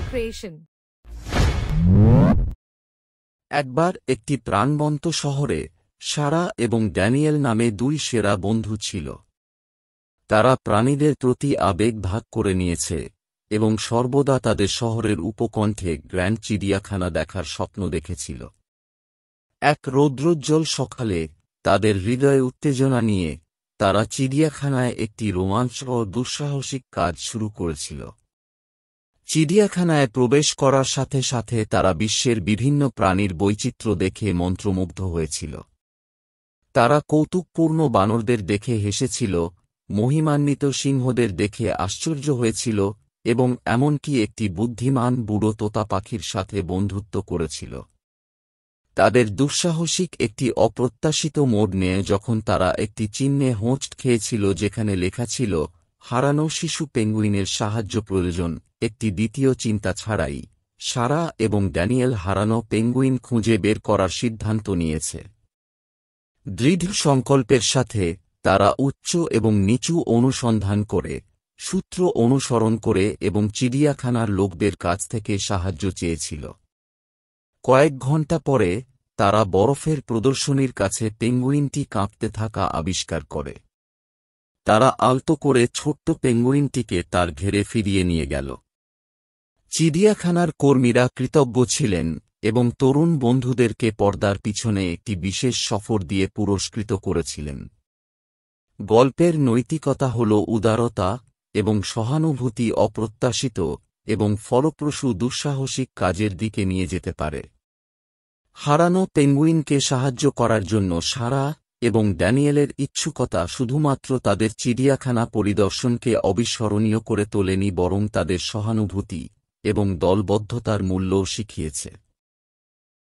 creation. একবার একটি প্রাণবন্ত শহরে সারা এবং ড্যানিয়েল নামে দুই সেরা বন্ধু ছিল। তারা প্রাণীদের প্রতি আবেগ ভাগ করে নিয়েছে এবং সর্বদা তাদের শহরের উপকণ্ঠে গ্র্যান্ড চিড়িয়াখানা দেখার স্বপ্ন দেখেছিল। এক রৌদ্রোজ্জ্বল সকালে তাদের হৃদয়ে উত্তেজনা নিয়ে তারা চিড়িয়াখানায় একটি রোমাঞ্চকর দুঃসাহসিক কাজ শুরু করেছিল। চিড়িয়াখানায় প্রবেশ করার সাথে সাথে তারা বিশ্বের বিভিন্ন প্রাণীর বৈচিত্র্য দেখে মন্ত্রমুগ্ধ হয়েছিল। তারা কৌতুকপূর্ণ বানরদের দেখে হেসেছিল, মহিমান্বিত সিংহদের দেখে আশ্চর্য হয়েছিল এবং এমনকি একটি বুদ্ধিমান বুড়ো তোতা পাখির সাথে বন্ধুত্ব করেছিল। তাদের দুঃসাহসিক একটি অপ্রত্যাশিত মোড় নেয় যখন তারা একটি চিহ্নে হোঁচট খেয়েছিল যেখানে লেখা ছিল, হারানো শিশু পেঙ্গুইনের সাহায্য প্রয়োজন। একটি দ্বিতীয় চিন্তা ছাড়াই সারা এবং ড্যানিয়েল হারানো পেঙ্গুইন খুঁজে বের করার সিদ্ধান্ত নিয়েছে। দৃঢ় সংকল্পের সাথে তারা উচ্চ এবং নিচু অনুসন্ধান করে, সূত্র অনুসরণ করে এবং চিড়িয়াখানার লোকদের কাছ থেকে সাহায্য চেয়েছিল। কয়েক ঘণ্টা পরে তারা বরফের প্রদর্শনীর কাছে পেঙ্গুইনটি কাঁপতে থাকা আবিষ্কার করে। তারা আলতো করে ছোট্ট পেঙ্গুইনটিকে তার ঘেরে ফিরিয়ে নিয়ে গেল। চিড়িয়াখানার কর্মীরা কৃতজ্ঞ ছিলেন এবং তরুণ বন্ধুদেরকে পর্দার পিছনে একটি বিশেষ সফর দিয়ে পুরস্কৃত করেছিলেন। গল্পের নৈতিকতা হল উদারতা এবং সহানুভূতি অপ্রত্যাশিত এবং ফলপ্রসূ দুঃসাহসিক কাজের দিকে নিয়ে যেতে পারে। হারানো পেঙ্গুইনকে সাহায্য করার জন্য সারা এবং ড্যানিয়েলের ইচ্ছুকতা শুধুমাত্র তাদের চিড়িয়াখানা পরিদর্শনকে অবিস্মরণীয় করে তোলেনি বরং তাদের সহানুভূতি এবং দলবদ্ধতার মূল্যও শিখিয়েছে।